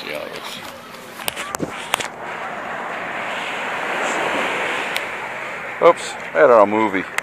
see how it looks. Oops, I had it on a movie.